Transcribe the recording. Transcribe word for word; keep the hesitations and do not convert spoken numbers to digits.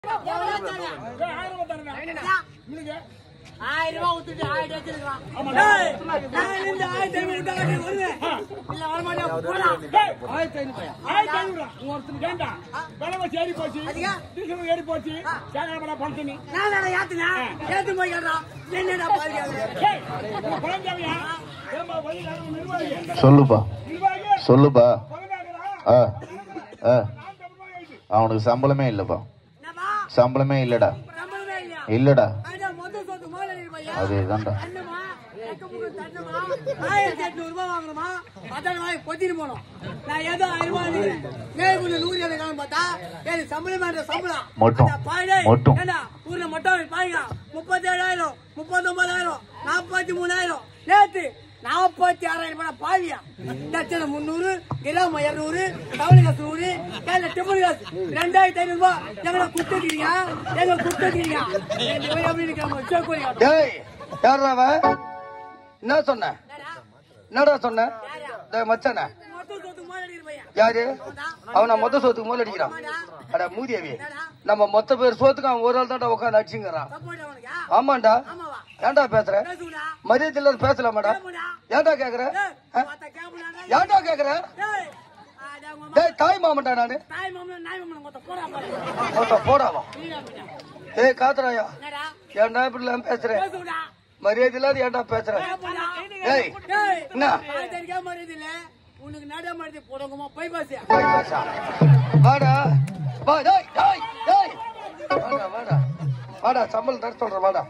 ஆயிரம் ரூபாய் ஊத்துட்டு ஆயிரம் வச்சிருக்கான். நான் இந்த ஆயிரத்தி ஐநூறு வருவேன். இல்ல வரமாட்டேன். ஆயிரத்தி ஐநூறு ஆயிரத்தி ஐநூறு ஒருத்தர் கேண்டா விலை ஏறி போச்சு, டீசல் ஏறி போச்சு. சேகரப்பட பணத்தினி நான் ஏத்துனா ஏத்து போய் கேட்றான். என்னடா குழந்தையா சொல்லுப்பா சொல்லுப்பா. அவனுக்கு சம்பளமே இல்லப்பா, சம்பளமே இல்லடா இல்லடா. அதேதான்டா. ஆயிரத்தி எட்நூறு ரூபாய் வாங்கணுமா அதான் கொத்திட்டு போனோம். நான் ஏதோ ஆயிரம் ரூபாய் மேற்கொண்டு நூறு எனக்கு பார்த்தா எனக்கு சம்பளம் சம்பளம் மட்டும் ஊர்ல மட்டும் பாருங்க முப்பத்தி ஏழாயிரம் முப்பத்தி ஒன்பதாயிரம் நாற்பத்தி மூணாயிரம் நேத்து நாற்பத்தி ஆறாயிரம் ரூபாய் பாவியா. தட்சணை முன்னூறு கிராம இருநூறு கவலை காசு நூறு கேள்வி டிபிள் காசு ரெண்டாயிரத்தி ஐநூறு ரூபாய் எங்களை குடுத்துக்கிறீங்க எங்களை குடுத்துக்கிறீங்க என்ன சொன்ன என்னடா சொன்ன மச்சான யாரு அவன மொத்த சோத்துக்கு மூல அடிக்கிறான். அட மூதியவி நம்ம மொத்த பேர் சோத்துக்கு அவன் ஒரு ஆள் தான்டா உட்காந்து அடிச்சுங்கிறான். ஆமாண்டா ஏன்டா பேசுற மரியாதை இல்லாத பேசலாமாடா? ஏன்டா கேக்குற ஏன்டா கேக்குற? டேய் தாய் மாமன்டா நானு போடாவா? ஏய் காத்துறாயா ஏன்டா இப்படி எல்லாம் பேசுற? மரியாதை இல்லாத ஏன்டா பேசுற? ஏய் என்ன உனக்கு நட மாதிரி போடுங்கம்மா போய் பாசியா வாடா வா டேய் டேய் டேய் வாடா வாடா வாடா சம்பளம் தர சொல்ற வாடா.